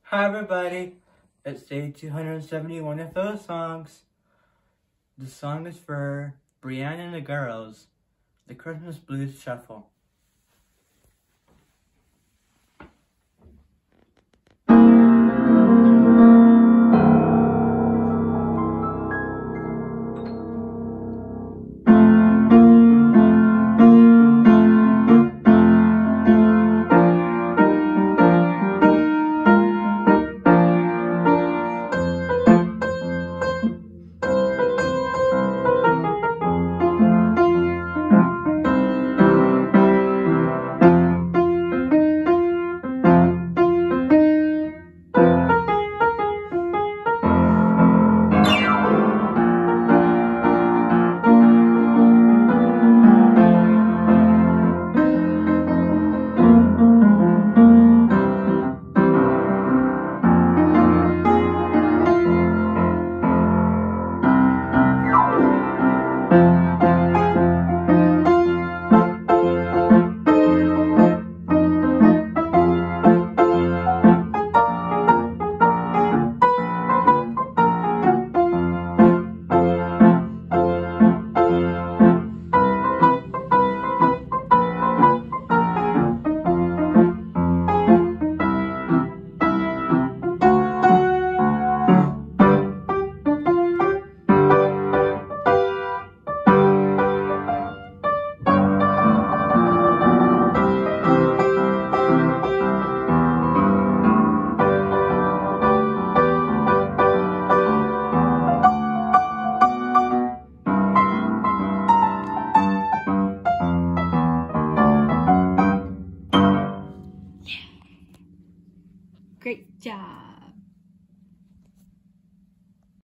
Hi everybody, it's day 271 of those songs. The song is for Brianne and the Girls, the Christmas Blues Shuffle. Great job.